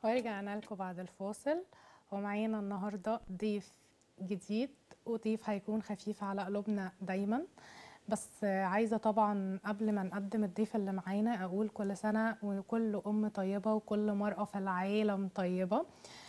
ورجعنا لكم بعد الفاصل. ومعانا النهارده ضيف جديد، وضيف هيكون خفيف على قلوبنا دايما. بس عايزه طبعا قبل ما نقدم الضيف اللي معانا اقول كل سنه وكل ام طيبه وكل مرأة في العالم طيبه.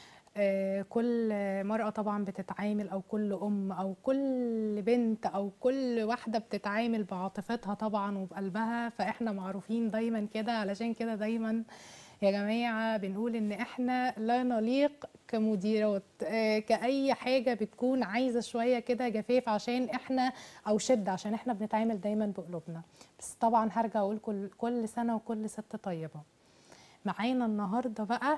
كل مرأة طبعا بتتعامل، او كل ام او كل بنت او كل واحده بتتعامل بعاطفتها طبعا وبقلبها، فاحنا معروفين دايما كده. علشان كده دايما يا جماعة بنقول إن إحنا لا نليق كمديرات كأي حاجة بتكون عايزة شوية كده جفاف، عشان إحنا أو شدة، عشان إحنا بنتعامل دايما بقلوبنا. بس طبعا هرجع أقول كل سنة وكل ست طيبة. معانا النهاردة بقى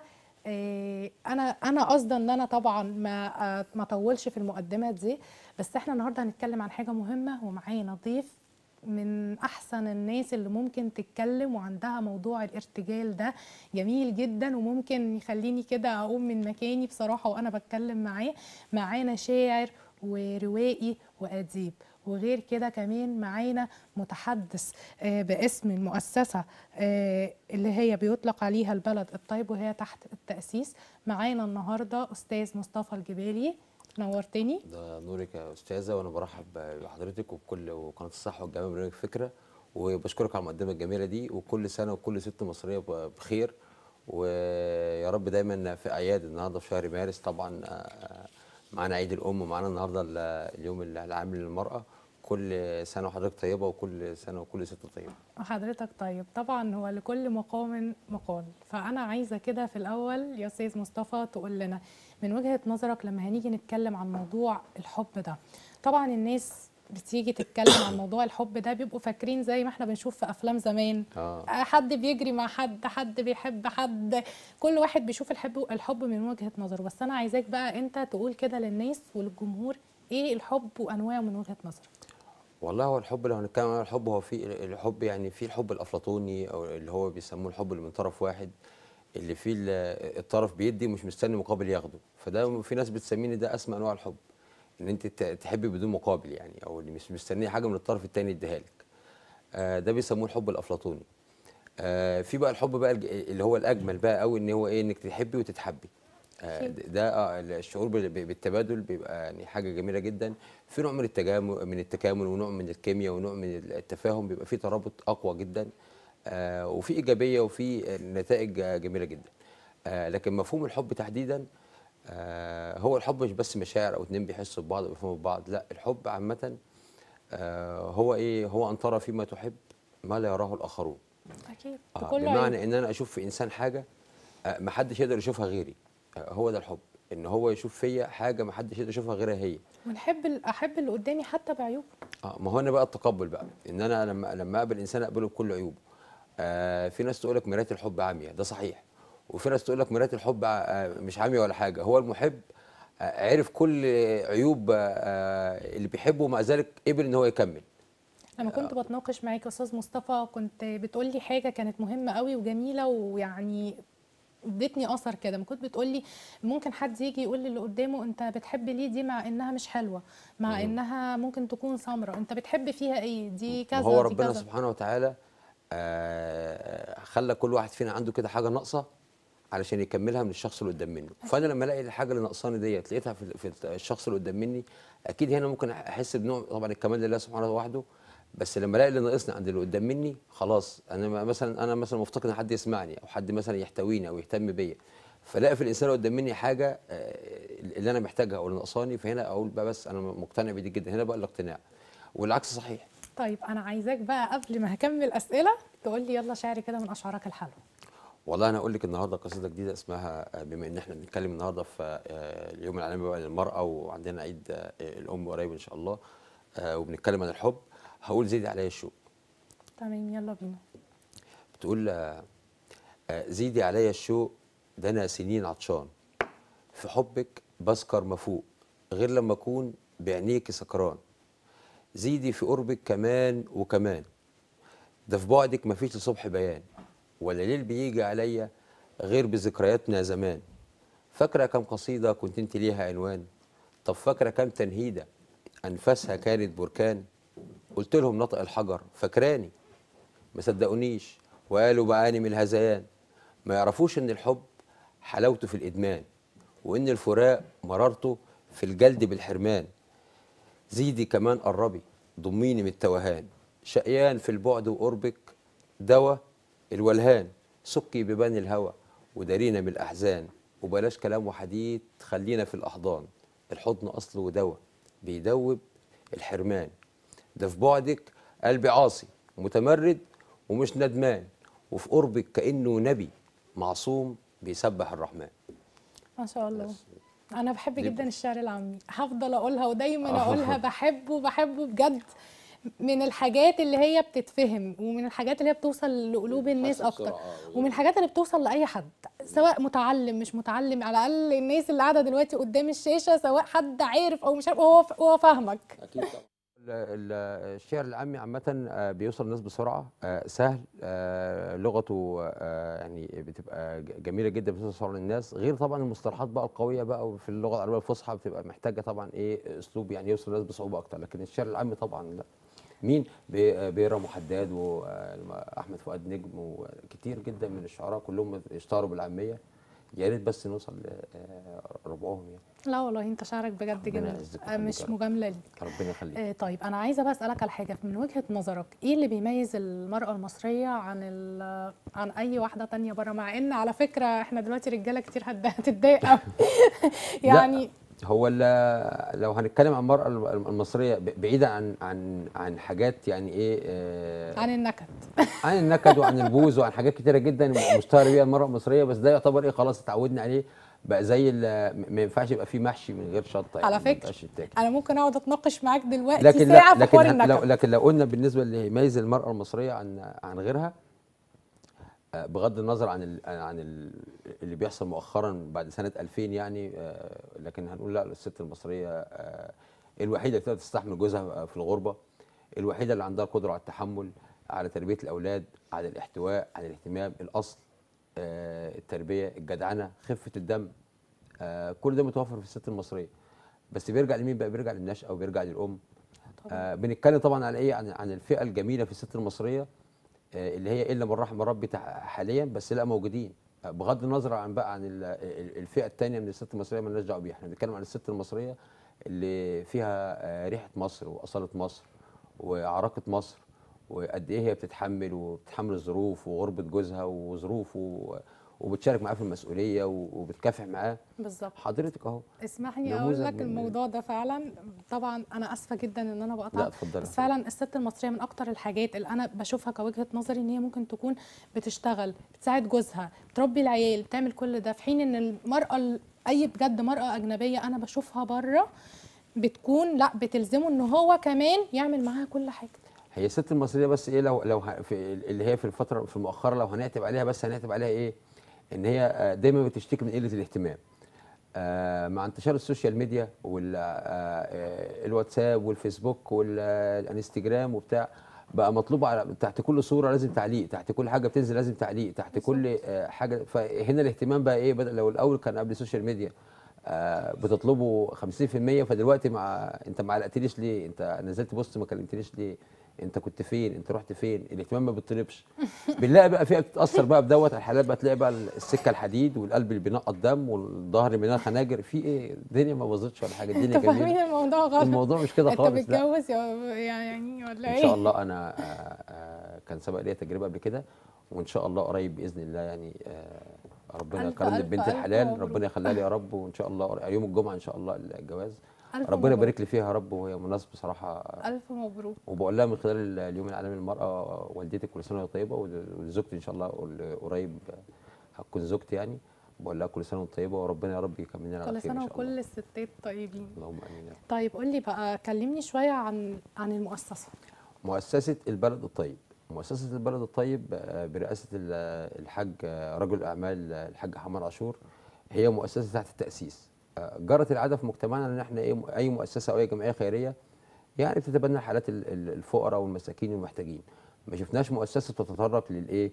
أنا قصدا إن أنا طبعا ما أطولش في المقدمات دي، بس إحنا النهاردة هنتكلم عن حاجة مهمة، ومعانا ضيف من احسن الناس اللي ممكن تتكلم، وعندها موضوع الارتجال ده جميل جدا، وممكن يخليني كده اقوم من مكاني بصراحة وانا بتكلم معاه. معانا شاعر وروائي واديب، وغير كده كمان معانا متحدث باسم المؤسسة اللي هي بيطلق عليها البلد الطيب، وهي تحت التأسيس. معانا النهاردة أستاذ مصطفى الجبالي. نورتني. ده نورك يا استاذه، وانا برحب بحضرتك وبكل وقناه الصحه والجمال برنامج فكره، وبشكرك على المقدمه الجميله دي، وكل سنه وكل ست مصريه بخير، ويا رب دايما في اعياد. النهارده في شهر مارس طبعا معانا عيد الام، ومعانا النهارده اليوم العالمي للمراه. كل سنه وحضرتك طيبه، وكل سنه وكل ست طيبه. وحضرتك طيب. طبعا هو لكل مقام مقال، فأنا عايزة كده في الأول يا أستاذ مصطفى تقول لنا من وجهة نظرك لما هنيجي نتكلم عن موضوع الحب ده. طبعا الناس بتيجي تتكلم عن موضوع الحب ده بيبقوا فاكرين زي ما احنا بنشوف في أفلام زمان، حد بيجري مع حد، حد بيحب حد، كل واحد بيشوف الحب من وجهة نظره. بس أنا عايزاك بقى أنت تقول كده للناس وللجمهور إيه الحب وأنواعه من وجهة نظرك. والله هو الحب، لو هنتكلم عن الحب، هو في الحب يعني في الحب الافلاطوني، او اللي هو بيسموه الحب اللي من طرف واحد، اللي فيه الطرف بيدي مش مستني مقابل ياخده. فده في ناس بتسميه ان ده اسمى انواع الحب، ان انت تحبي بدون مقابل يعني، او اللي مش مستنيه حاجه من الطرف الثاني يديها لك. ده بيسموه الحب الافلاطوني. في بقى الحب بقى اللي هو الاجمل بقى قوي، ان هو ايه، انك تحبي وتتحبي. أكيد. ده الشعور بالتبادل بيبقى يعني حاجه جميله جدا. في نوع من التكامل، ونوع من الكيمياء، ونوع من التفاهم، بيبقى في ترابط اقوى جدا. وفي ايجابيه، وفي نتائج جميله جدا. لكن مفهوم الحب تحديدا، هو الحب مش بس مشاعر او اتنين بيحسوا ببعض او بيفهموا ببعض. لا، الحب عامه هو ايه، هو ان ترى فيما تحب ما لا يراه الاخرون. أكيد بكل عيوبه. بمعنى ان انا اشوف في انسان حاجه ما حدش يقدر يشوفها غيري. هو ده الحب، ان هو يشوف فيا حاجه ما حدش يقدر يشوفها غيرها هي. احب اللي قدامي حتى بعيوبه. ما هو انا بقى التقبل بقى، ان انا لما اقابل انسان اقبله بكل عيوبه. في ناس تقول لك مرايه الحب عاميه، ده صحيح. وفي ناس تقول لك مرايه الحب مش عاميه ولا حاجه. هو المحب عرف كل عيوب اللي بيحبه، ومع ذلك قبل ان هو يكمل. لما كنت بتناقش معاك يا استاذ مصطفى كنت بتقولي حاجه كانت مهمه قوي وجميله، ويعني ادتني اثر كده. ما كنت بتقولي ممكن حد يجي يقول للي قدامه انت بتحب ليه دي مع انها مش حلوه، مع مهم. انها ممكن تكون سمراء، انت بتحب فيها ايه؟ دي ما كذا هو دي ربنا كذا. سبحانه وتعالى خلى كل واحد فينا عنده كده حاجه ناقصه علشان يكملها من الشخص اللي قدام منه. فانا اكيد. لما الاقي الحاجه اللي ناقصاني ديت لقيتها في الشخص اللي قدام مني، اكيد هنا ممكن احس بنوع، طبعا الكمال لله سبحانه وحده. بس لما الاقي اللي ناقصني عند اللي قدام مني، خلاص انا مثلا مفتقد ان حد يسمعني، او حد مثلا يحتويني او يهتم بيا. فلاقي في الانسان اللي قدام مني حاجه اللي انا محتاجها او اللي ناقصاني، فهنا اقول بقى بس انا مقتنع بدي جدا. هنا بقى الاقتناع، والعكس صحيح. طيب انا عايزاك بقى قبل ما هكمل اسئله تقول لي يلا شعري كده من اشعارك الحلوه. والله انا اقول لك النهارده قصيده جديده اسمها بما ان احنا بنتكلم النهارده في اليوم العالمي بقى للمراه، وعندنا عيد الام قريب ان شاء الله، وبنتكلم عن الحب. هقول زيدي عليا الشوق. تمام يلا بينا. بتقول زيدي عليا الشوق، ده انا سنين عطشان في حبك، بسكر مفوق غير لما اكون بعينيكي سكران. زيدي في قربك كمان وكمان، ده في بعدك مفيش لصبح بيان، ولا ليل بيجي عليا غير بذكرياتنا زمان. فاكرة كم قصيدة كنت انت ليها عنوان؟ طب فاكرة كم تنهيدة أنفاسها كانت بركان؟ قلت لهم نطق الحجر فاكراني، ما صدقونيش وقالوا بعاني من الهذيان. ما يعرفوش إن الحب حلاوته في الادمان، وان الفراق مرارته في الجلد بالحرمان. زيدي كمان قربي ضميني من التوهان، شقيان في البعد وقربك دوا الولهان. سكي ببان الهوى ودارينا من الأحزان، وبلاش كلام وحديد خلينا في الأحضان. الحضن أصله ودوا بيدوب الحرمان. ده في بعدك قلبي عاصي متمرد ومش ندمان، وفي قربك كأنه نبي معصوم بيسبح الرحمن. ما شاء الله. بس انا بحب دي جدا الشعر العامي، هفضل اقولها ودايما اقولها، آه. بحبه بحبه بجد. من الحاجات اللي هي بتتفهم، ومن الحاجات اللي هي بتوصل لقلوب الناس بتتحس اكتر، بسرعة ومن الحاجات اللي بتوصل لاي حد، سواء متعلم مش متعلم. على الاقل الناس اللي قاعده دلوقتي قدام الشاشه، سواء حد عارف او مش عارف، هو فاهمك. اكيد طبعا. الشعر العامي عامة بيوصل للناس بسرعة، سهل، لغته يعني بتبقى جميلة جدا، بتوصل بسرعة للناس. غير طبعا المصطلحات بقى القوية بقى في اللغة العربية الفصحى بتبقى محتاجة طبعا ايه اسلوب يعني يوصل للناس بصعوبة اكتر. لكن الشعر العامي طبعا لا. مين بيقرا محداد واحمد فؤاد نجم وكتير جدا من الشعراء كلهم اشتهروا بالعامية. يا ريت بس نوصل لربعهم يعني. لا والله انت شعرك بجد ربنا جميل، يعزك ويخليك يا مش رب. مجامله ليك. ربنا يخليك. طيب انا عايزه بقى اسالك على حاجه، من وجهه نظرك ايه اللي بيميز المراه المصريه عن اي واحده تانية بره؟ مع ان على فكره احنا دلوقتي رجاله كتير هتتضايق قوي لا، يعني. هو لو هنتكلم عن المرأة المصرية بعيدا عن حاجات يعني ايه عن النكد عن النكد وعن البوز وعن حاجات كتيرة جدا مشتهرة بيها المرأة المصرية، بس ده يعتبر ايه خلاص اتعودنا عليه بقى. زي ما ينفعش يبقى فيه محشي من غير شطة يعني على ما فكره يبقاش يتاكل. انا ممكن اقعد اتناقش معاك دلوقتي لكن لا، ساعه في حوار النكد. لكن لو قلنا بالنسبة اللي يميز المرأة المصرية عن غيرها، بغض النظر اللي بيحصل مؤخرا بعد سنة 2000 يعني، لكن هنقول لا، الست المصرية الوحيدة اللي تقدر تستحمل جوزها في الغربة، الوحيدة اللي عندها القدرة على التحمل، على تربية الأولاد، على الاحتواء، على الاهتمام، الأصل، التربية، الجدعنة، خفة الدم، كل ده متوفر في الست المصرية. بس بيرجع لمين بقى؟ بيرجع للنشأة وبيرجع للأم. طبعا. بنتكلم طبعا على ايه؟ عن الفئة الجميلة في الست المصرية، اللي هي الا من رحم ربي حاليا، بس لا موجودين. بغض النظر عن الفئه الثانيه من الست المصريه مالناش دعوه بيها. احنا بنتكلم عن الست المصريه اللي فيها ريحه مصر واصاله مصر وعراقه مصر، وقد ايه هي بتتحمل الظروف وغربه جوزها وظروفه، وبتشارك معاه في المسؤوليه وبتكافح معاه. بالظبط. حضرتك اهو اسمحني اقول نموذج لك الموضوع ده فعلا. طبعا انا اسفه جدا ان انا لا بقطعك، اتفضلي بس حضرتك. فعلا الست المصريه من اكتر الحاجات اللي انا بشوفها كوجهه نظري ان هي ممكن تكون بتشتغل، بتساعد جوزها، بتربي العيال، بتعمل كل ده، في حين ان اي بجد مرأة أجنبية أنا بشوفها بره بتكون لا بتلزمه إن هو كمان يعمل معاها كل حاجة. هي الست المصريه بس ايه، لو في اللي هي في الفتره في المؤخره لو هنعتب عليها، بس هنعتب عليها ايه؟ ان هي دايما بتشتكي من قله الاهتمام. مع انتشار السوشيال ميديا والواتساب والفيسبوك والانستجرام وبتاع، بقى مطلوب تحت كل صوره لازم تعليق، تحت كل حاجه بتنزل لازم تعليق، تحت كل حاجه. فهنا الاهتمام بقى ايه؟ بدأ لو الاول كان قبل السوشيال ميديا بتطلبوا 50%، فدلوقتي انت ما علقتليش ليه؟ انت نزلت بوست ما كلمتنيش ليه؟ انت كنت فين؟ انت رحت فين؟ الاهتمام ما بيطلبش. بنلاقي بقى فئه بتتاثر بقى بدوت الحالات بقى، تلاقي بقى السكه الحديد والقلب اللي بينقط دم والظهر اللي مليان خناجر. في ايه؟ الدنيا ما باظتش ولا حاجه، الدنيا انتوا فاهمين جميله. الموضوع غلط. الموضوع مش كده انت خالص، لا. بتتجوز يعني ولا ان ايه؟ شاء الله انا كان سبق ليا تجربه قبل كده، وان شاء الله قريب باذن الله يعني ربنا ألف كرمني ألف ببنت ألف الحلال، مبروك. ربنا يخليها لي يا رب. وان شاء الله يوم الجمعه ان شاء الله الجواز، ألف ربنا مبروك. يبارك لي فيها يا رب. وهي مناسبه بصراحه. ألف مبروك. وبقول لها من خلال اليوم العالمي للمراه، والدتك كل سنه وهي طيبه، وزوجتي ان شاء الله قريب هتكون زوجتي يعني. بقول لها كل سنه وانت طيبه، وربنا يا رب يكمل لنا على كل خير ان سنة شاء الله. وكل الستات طيبين. اللهم امين. طيب قول لي بقى، كلمني شوية عن المؤسسة. مؤسسة البلد الطيب. مؤسسة البلد الطيب برئاسة الحاج رجل الأعمال الحاج حماد عاشور، هي مؤسسة تحت التأسيس. جرت العادة في مجتمعنا إن إحنا أي مؤسسة أو أي جمعية خيرية يعني بتتبنى حالات الفقراء والمساكين والمحتاجين. ما شفناش مؤسسة تتطرق للإيه؟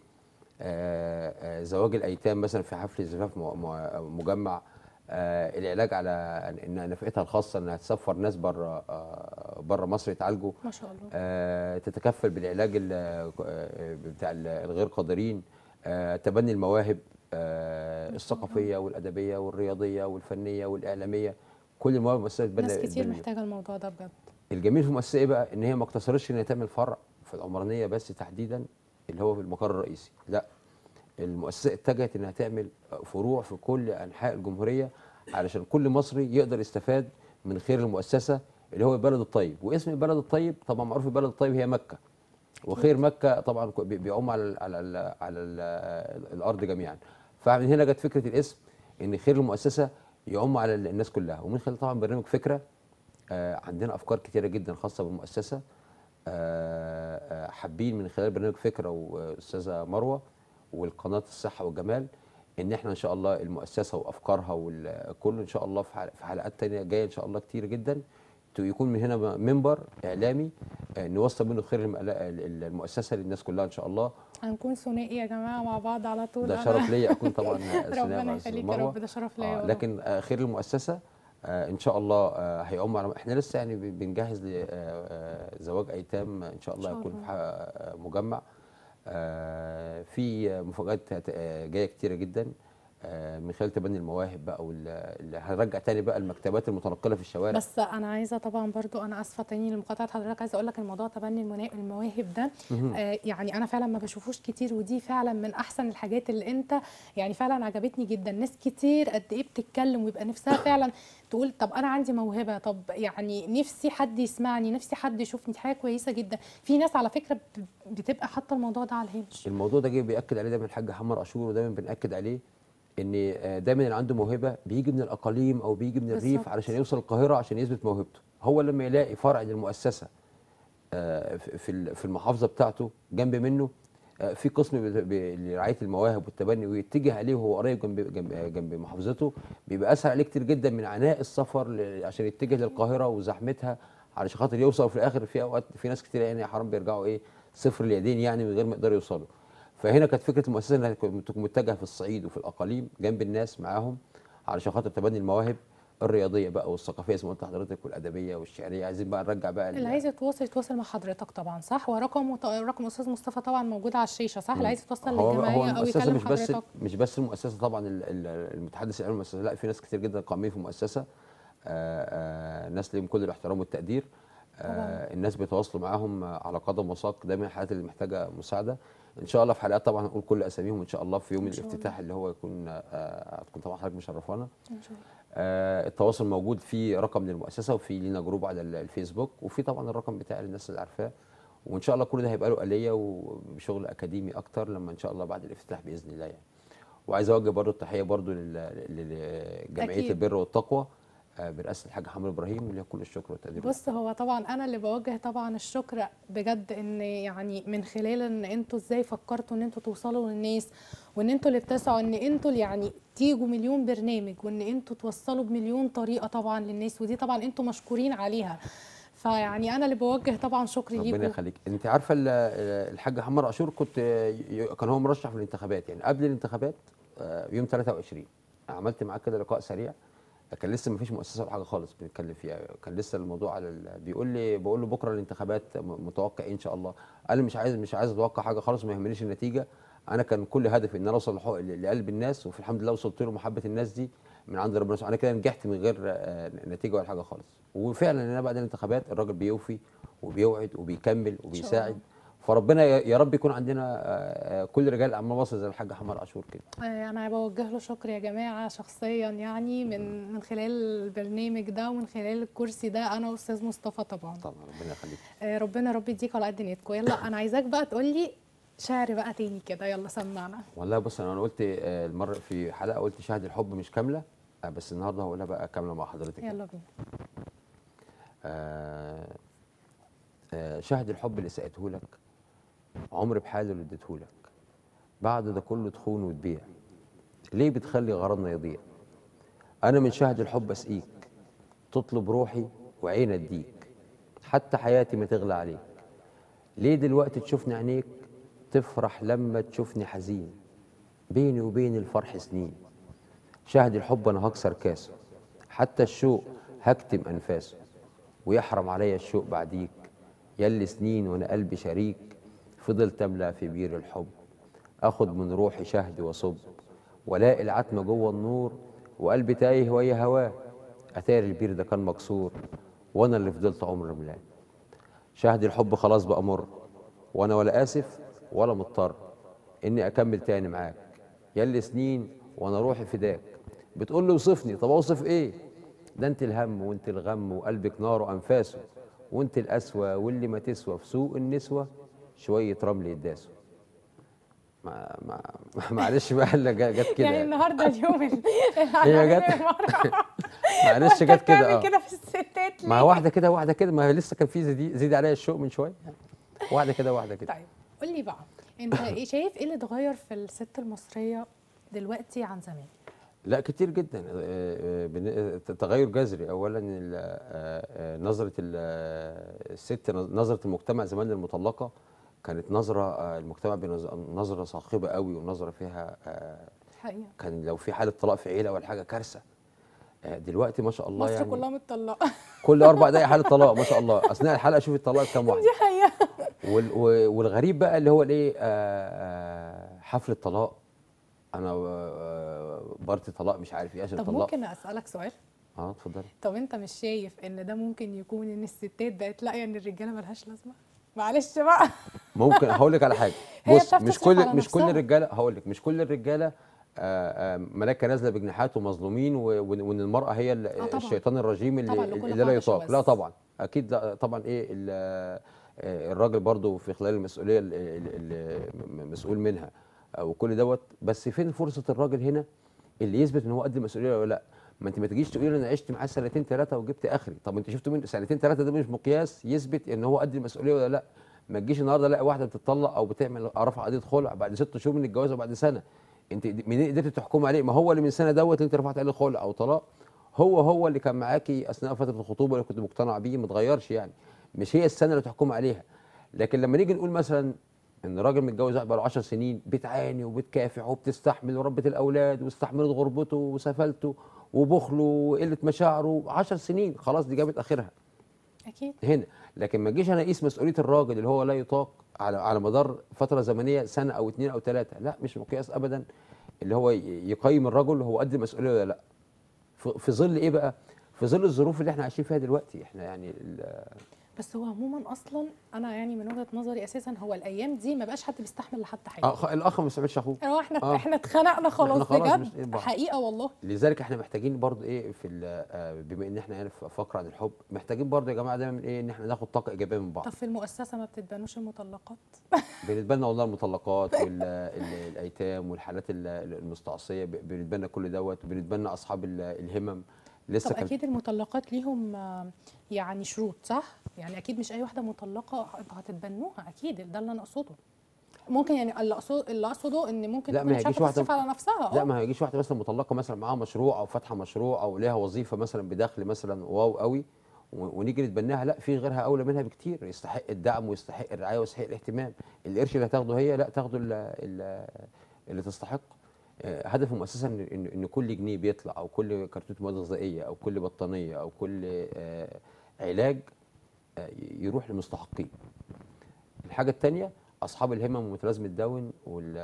زواج الأيتام مثلا في حفل زفاف مجمع، العلاج على ان نفقتها الخاصه انها تسفر ناس بره مصر يتعالجوا، ما شاء الله. تتكفل بالعلاج بتاع الغير قادرين، تبني المواهب، الثقافيه والادبيه والرياضيه والفنيه والاعلاميه، كل المواهب المؤسسه ناس كتير محتاجه الموضوع ده بجد. الجميل في المؤسسه ايه بقى؟ ان هي ما اقتصرتش ان هي تعمل فرع في العمرانيه بس تحديدا اللي هو في المقر الرئيسي، لا، المؤسسه اتجهت انها تعمل فروع في كل انحاء الجمهوريه علشان كل مصري يقدر يستفاد من خير المؤسسه اللي هو البلد الطيب. واسم البلد الطيب طبعا معروف، البلد الطيب هي مكه، وخير مكه طبعا بيعم على الارض جميعا. فمن هنا جت فكره الاسم، ان خير المؤسسه يعم على الناس كلها. ومن خلال طبعا برنامج فكره عندنا افكار كتيره جدا خاصه بالمؤسسه. حابين من خلال برنامج فكره واستاذه مروه والقناه الصحه والجمال ان احنا ان شاء الله المؤسسه وافكارها والكل ان شاء الله في حلقات تانية جايه ان شاء الله كتير جدا، يكون من هنا منبر اعلامي نوصل منه خير المؤسسه للناس كلها ان شاء الله. هنكون ثنائي يا جماعه مع بعض على طول. ده شرف ليا اكون طبعا ربنا مع يخليك يا مروه. رب، ده شرف ليا يا رب. لكن خير المؤسسه ان شاء الله هيقوم على، احنا لسه يعني بنجهز لزواج ايتام ان شاء الله يكون في مجمع. في مفاجآت جايه كتيره جدا من خلال تبني المواهب بقى، واللي هنرجع تاني بقى المكتبات المتنقله في الشوارع. بس انا عايزه طبعا برضو، انا اسفه تاني لمقاطعه حضرتك، عايزه اقول لك الموضوع تبني المواهب ده يعني انا فعلا ما بشوفوش كتير، ودي فعلا من احسن الحاجات اللي انت يعني فعلا عجبتني جدا. ناس كتير قد ايه بتتكلم ويبقى نفسها فعلا تقول طب انا عندي موهبه، طب يعني نفسي حد يسمعني، نفسي حد يشوفني. دي حاجه كويسه جدا. في ناس على فكره بتبقى حاطه الموضوع ده على الهامش. الموضوع ده جه بياكد عليه دايما الحاج حمار عاشور، ودايما بناكد عليه ان دايما اللي عنده موهبه بيجي من الاقاليم او بيجي من الريف بالظبط. علشان يوصل القاهره عشان يثبت موهبته. هو لما يلاقي فرع للمؤسسه في المحافظه بتاعته جنب منه في قسم لرعايه المواهب والتبني، ويتجه عليه وهو قريب جنب محافظته، بيبقى اسهل عليه كتير جدا من عناء السفر عشان يتجه للقاهره وزحمتها علشان خاطر يوصل. في الاخر في اوقات في ناس كتير يعني حرام بيرجعوا ايه صفر اليدين يعني من غير ما يقدروا يوصلوا. فهنا كانت فكره المؤسسه انها تكون متجهه في الصعيد وفي الاقاليم جنب الناس معاهم علشان خاطر تبني المواهب الرياضيه بقى والثقافيه زي ما قلت لحضرتك والادبيه والشعريه. عايزين بقى نرجع بقى اللي عايز يتواصل مع حضرتك طبعا صح، ورقم استاذ مصطفى طبعا موجود على الشاشه صح. اللي عايز يتوصل للجمعيه او يكلم حضرتك. مش بس المؤسسه طبعا المتحدث الاعلامي المؤسسه، لا، في ناس كتير جدا قائمين في المؤسسه، ناس ليهم كل الاحترام والتقدير. الناس بيتواصلوا معاهم على قدم وساق دايما الحالات اللي محتاجه مساعده. ان شاء الله في حلقات طبعا هنقول كل اساميهم ان شاء الله في يوم الافتتاح اللي هو يكون هتكون طبعا حضرتك مشرفانا ان شاء الله. التواصل موجود في رقم للمؤسسه، وفي لينا جروب على الفيسبوك، وفي طبعا الرقم بتاع للناس اللي عارفاه. وان شاء الله كل ده هيبقى له آلية وبشغل اكاديمي اكتر لما ان شاء الله بعد الافتتاح باذن الله يعني. وعايز اوجه برضو التحيه برضو لجمعيه البر والتقوى برئاسه الحاج حمد ابراهيم، وليها كل الشكر والتقدير. بص هو طبعا انا اللي بوجه طبعا الشكر بجد، ان يعني من خلال ان انتوا ازاي فكرتوا ان انتوا توصلوا للناس، وان انتوا اللي بتسعوا ان انتوا اللي يعني تيجوا مليون برنامج، وان انتوا توصلوا بمليون طريقه طبعا للناس، ودي طبعا انتوا مشكورين عليها. فيعني انا اللي بوجه طبعا شكري ليكم. ربنا يخليك. انت عارفه الحاج حمار عاشور كان هو مرشح في الانتخابات، يعني قبل الانتخابات يوم 23 عملت معاه كده لقاء سريع. كان لسه ما فيش مؤسسه ولا حاجه خالص بنتكلم فيها، كان لسه الموضوع على بقول له بكره الانتخابات متوقع إيه ان شاء الله؟ قال لي مش عايز اتوقع حاجه خالص، ما يهمنيش النتيجه. انا كان كل هدفي ان انا اوصل لقلب الناس، وفي الحمد لله وصلت له. محبه الناس دي من عند ربنا سبحانه. انا كده نجحت من غير نتيجه ولا حاجه خالص. وفعلا انا بعد الانتخابات الراجل بيوفي وبيوعد وبيكمل وبيساعد. فربنا يا رب يكون عندنا كل رجال اعمال مصر زي الحاج حمار عاشور كده. انا بوجه له شكر يا جماعه شخصيا، يعني من خلال البرنامج ده ومن خلال الكرسي ده، انا واستاذ مصطفى طبعا. طبعا ربنا يخليك. ربنا رب يديك على قد نيتكم. يلا انا عايزاك بقى تقول لي شعر بقى تاني كده، يلا سمعنا. والله بص انا قلت المره في حلقه قلت شهد الحب مش كامله، بس النهارده هقولها بقى كامله مع حضرتك. يلا بينا. شهد الحب اللي سقته لك، عمر بحاله اللي اديته لك، بعد ده كله تخون وتبيع، ليه بتخلي غرضنا يضيع؟ انا من شهد الحب اسقيك، تطلب روحي وعين اديك، حتى حياتي ما تغلى عليك، ليه دلوقتي تشوفني عينيك تفرح لما تشوفني حزين، بيني وبين الفرح سنين، شهد الحب انا هكسر كاسه، حتى الشوق هكتم انفاسه، ويحرم عليا الشوق بعديك، يلي سنين وانا قلبي شريك، فضلت املى في بير الحب، اخد من روحي شهد وصب، ولاقي العتمة جوه النور، وقلبي تايه ويا هواه، اتاري البير ده كان مكسور، وانا اللي فضلت عمر ملاه. شهد الحب خلاص بقى مر، وانا ولا اسف ولا مضطر اني اكمل تاني معاك، ياللي سنين وانا روحي فداك. بتقول لي وصفني، طب اوصف ايه؟ ده انت الهم وانت الغم وقلبك نار وانفاسه، وانت القسوه واللي ما تسوى في سوق النسوه شويه رمل يداسوا. معلش بقى اللي جت كده يعني يعني. النهارده اليوم هي جت العالمي للمرأة معلش وانت جت كده بتعمل اه. كده في الستات ما ليه؟ هو واحده كده واحده كده، ما هي لسه كان في زيد عليا الشوق من شويه، واحده كده واحده كده. طيب قول لي بقى، انت ايه شايف ايه اللي اتغير في الست المصرية دلوقتي عن زمان؟ لا كتير جدا، تغير جذري. اولا نظره الست، نظره المجتمع زمان للمطلقه كانت نظره، المجتمع نظره صاخبه قوي، ونظره فيها حقيقة كان لو في حاله طلاق في عيله ولا حاجه كارثه. دلوقتي ما شاء الله مصر يعني كلها متطلقة. كل 4 دقايق حاله طلاق ما شاء الله. اثناء الحلقه شوف اتطلقت كام واحده. دي حقيقة. والغريب بقى اللي هو الايه، حفله طلاق، انا بارتي طلاق مش عارف ايه عشان طب طلقت. ممكن اسألك سؤال؟ اه اتفضلي. طب انت مش شايف ان ده ممكن يكون ان الستات بقت لاقيه ان الرجاله ملهاش لازمه؟ معلش بقى. ممكن هقول لك على حاجه. هي بص، بتعرف تصرف على مش كل نفسها. الرجاله، هقول لك مش كل الرجاله ملاكه نازله بجناحات ومظلومين، وان المراه هي اه طبعا. الشيطان الرجيم طبعا اللي, لكل اللي لا قاعده يطاق. لا شواذ. طبعا اكيد، لا طبعا. ايه الراجل برضو في خلال المسؤوليه اللي مسؤول منها وكل دوت. بس فين فرصه الراجل هنا اللي يثبت ان هو قد المسؤوليه ولا لا؟ ما انت ما تجيش تقولي لي انا عشت معاه سنتين ثلاثه وجبت اخري. طب انت شفت من سنتين ثلاثه ده مش مقياس يثبت ان هو قد المسؤوليه ولا لا. ما تجيش النهارده الاقي واحده بتطلق او بتعمل رفع قضيه خلع بعد 6 شهور من الجواز وبعد سنه. انت منين قدرت تحكم عليه؟ ما هو اللي من سنه دوت اللي انت رفعت عليه خلع او طلاق، هو اللي كان معاكي اثناء فتره الخطوبه اللي كنت مقتنع بيه، ما اتغيرش يعني. مش هي السنه اللي تحكم عليها. لكن لما نيجي نقول مثلا ان راجل متجوز بقى له 10 سنين بتعاني وبتكافح وبتستحمل وربت الاولاد واستحملت غربته وسفلته وبخله وقله مشاعره 10 سنين، خلاص دي جابت اخرها اكيد. هنا. لكن ما تجيش انا اقيس مسؤوليه الراجل اللي هو لا يطاق على مدار فتره زمنيه سنه او 2 او 3. لا مش مقياس ابدا اللي هو يقيم الرجل هو قد المسؤوليه ولا لا. في ظل ايه بقى؟ في ظل الظروف اللي احنا عايشين فيها دلوقتي. احنا يعني بس هو عموما اصلا انا يعني من وجهه نظري اساسا هو الايام دي ما بقاش حد بيستحمل لحد حاجه. الاخ ما بيستعملش اخوه. هو احنا اه احنا اتخنقنا خلاص خلاص مش بجد ايد بعض. حقيقه والله. لذلك احنا محتاجين برضه ايه في بما ان احنا يعني في فقره عن الحب، محتاجين برضه يا جماعه دايما ايه ان احنا ناخد طاقه ايجابيه من بعض. طب في المؤسسه ما بتتبنوش المطلقات؟ بنتبنى والله المطلقات والايتام والحالات المستعصيه، بنتبنى كل دوت، وبنتبنى اصحاب الهمم. لسه طب كان اكيد المطلقات ليهم يعني شروط صح؟ يعني اكيد مش اي واحده مطلقه انتوا هتتبنوها، اكيد ده اللي انا اقصده. ممكن يعني اللي اقصده ان ممكن لا تكون ما مش هيجيش عارفه واحده. تصرف على نفسها. لا ما هيجيش واحده مثلا مطلقه مثلا معاها مشروع او فاتحه مشروع او ليها وظيفه مثلا بدخل مثلا واو قوي ونيجي نتبناها. لا، في غيرها اولى منها بكتير، يستحق الدعم ويستحق الرعايه ويستحق الاهتمام. القرش اللي هتاخده هي لا تاخده اللي تستحق. هدف المؤسسه ان كل جنيه بيطلع او كل كرتونه مواد غذائيه او كل بطانيه او كل علاج يروح للمستحقين. الحاجه الثانيه اصحاب الهمم ومتلازمه داون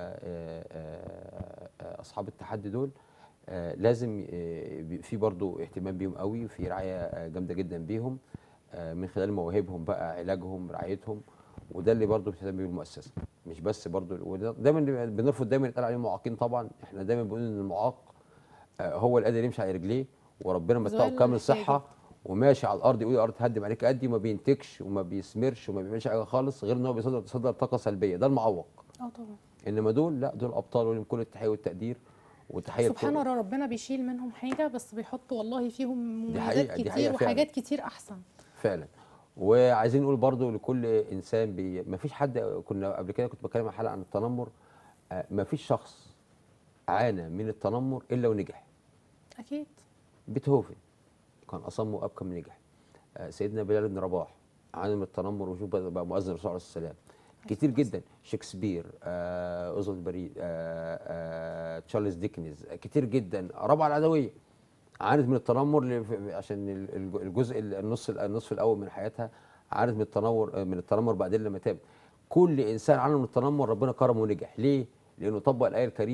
واصحاب التحدي دول لازم في برضو اهتمام بيهم قوي، وفي رعايه جامده جدا بيهم من خلال مواهبهم بقى، علاجهم، رعايتهم. وده اللي برضو بتهتم بيه المؤسسه. مش بس برضو، وده دايما بنرفض دايما يتقال عليهم معاقين. طبعا احنا دايما بنقول ان المعاق هو اللي قادر يمشي على رجليه وربنا متعه ذوال بكامل الاحتياجات. صحه وماشي على الارض، يقول الارض تهدم عليك قدي، وما بينتجش وما بيثمرش وما بيعملش حاجه خالص غير ان هو بيصدر طاقه سلبيه. ده المعوق. اه طبعا. انما دول لا، دول ابطال ولهم كل التحيه والتقدير وتحيه سبحان الله ربنا بيشيل منهم حاجه بس بيحط والله فيهم دي مميزات حقيقه، دي كتير حقيقه فعلا وحاجات كتير احسن. فعلا. وعايزين نقول برضو لكل انسان ما فيش حد. كنا قبل كده كنت بتكلم عن حلقه عن التنمر. ما فيش شخص عانى من التنمر الا ونجح. اكيد. بيتهوفن كان اصم وابكم من نجح. سيدنا بلال بن رباح عانى من التنمر، وشوف بقى مؤذن الرسول عليه السلام. كتير جدا. شكسبير، اوزل البريد، تشارلز ديكنز، كتير جدا. ربعه العدويه عانت من التنمر عشان الجزء النصف الاول من حياتها عانت من التنمر بعدين لما تاب. كل انسان عانى من التنمر ربنا كرمه ونجح. ليه؟ لانه طبق الايه الكريمه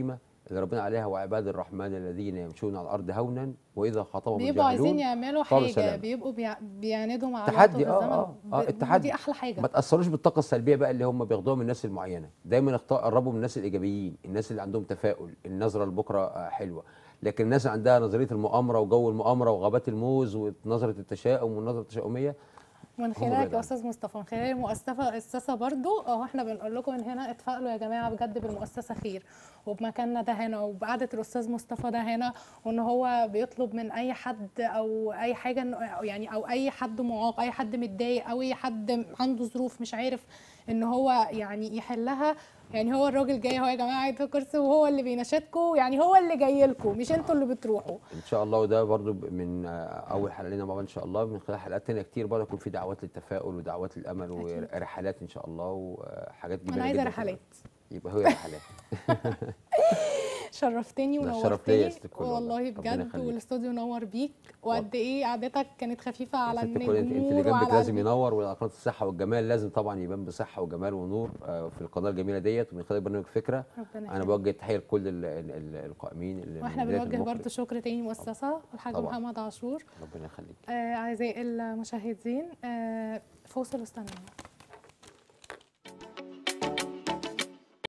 اللي ربنا عليها وعباد الرحمن الذين يمشون على الارض هونا واذا خاطبهم بيبقوا عايزين الجاهلون يعملوا قالوا حاجه، سلاما. بيبقوا بيعاندوا مع الوقت تحدي والزمن، التحدي. ودي احلى حاجه. ما تاثروش بالطاقه السلبيه بقى اللي هم بياخدوها من الناس المعينه، دايما قربوا من الناس الايجابيين، الناس اللي عندهم تفاؤل، النظره لبكره حلوه. لكن الناس عندها نظريه المؤامره وجو المؤامره وغابات الموز ونظره التشاؤم والنظره التشاؤميه، من هم خلالك بعيد يا عنها. استاذ مصطفى، من خلال المؤسسه برضو اهو احنا بنقول لكم من هنا اتفائلوا يا جماعه بجد بالمؤسسه خير، وبمكاننا ده هنا وبقعده الاستاذ مصطفى ده هنا، وان هو بيطلب من اي حد او اي حاجه يعني او اي حد معاق، اي حد متضايق، او اي حد عنده ظروف مش عارف ان هو يعني يحلها. يعني هو الراجل جاي اهو يا جماعه قاعد في الكرسي، وهو اللي بيناشدكم، يعني هو اللي جاي لكم مش انتوا اللي بتروحوا. ان شاء الله. وده برضو من اول حلقه لنا مع بعض ان شاء الله، من خلال حلقات تانية كتير برضه يكون في دعوات للتفاؤل ودعوات للامل أكيد. ورحلات ان شاء الله وحاجات انا جميله عايزه جدا. رحلات. يبقى هو رحلات. شرفتني الشرف ليا يا ونورتني ست الكل، والله ربنا بجد، يخليك. والاستوديو نور بيك، وقد ايه قعدتك كانت خفيفه على يا ست الكل، انت اللي النجمور جنبك وعلى لازم قلبي. ينور، وقناه الصحه والجمال لازم طبعا يبان بصحه وجمال ونور في القناه الجميله ديت، ومن خلال برنامج فكره. ربنا انا يخليك. بوجه تحيه لكل القائمين اللي من واحنا بدايه بنوجه المخرج. برضو شكر تاني مؤسسه الحاج طبعا. محمد عاشور. ربنا يخليك. اعزائي المشاهدين، فاصل واستنوا.